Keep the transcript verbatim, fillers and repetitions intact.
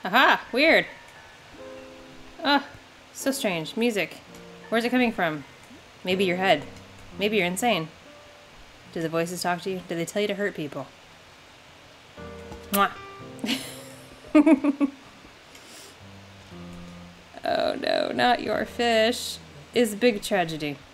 Aha! Weird! Ah, so strange. Music. Where's it coming from? Maybe your head. Maybe you're insane. Do the voices talk to you? Do they tell you to hurt people? Mwah! Oh no, not your fish. Is big tragedy.